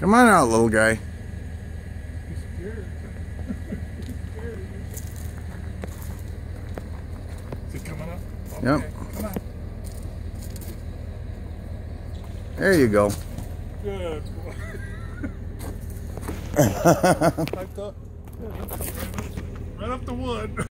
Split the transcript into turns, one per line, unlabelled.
Come on out, little guy.
He's scared. He's scared. Is he coming up? Okay.
Yep.
Come on.
There you go.
Good boy. Right up the wood.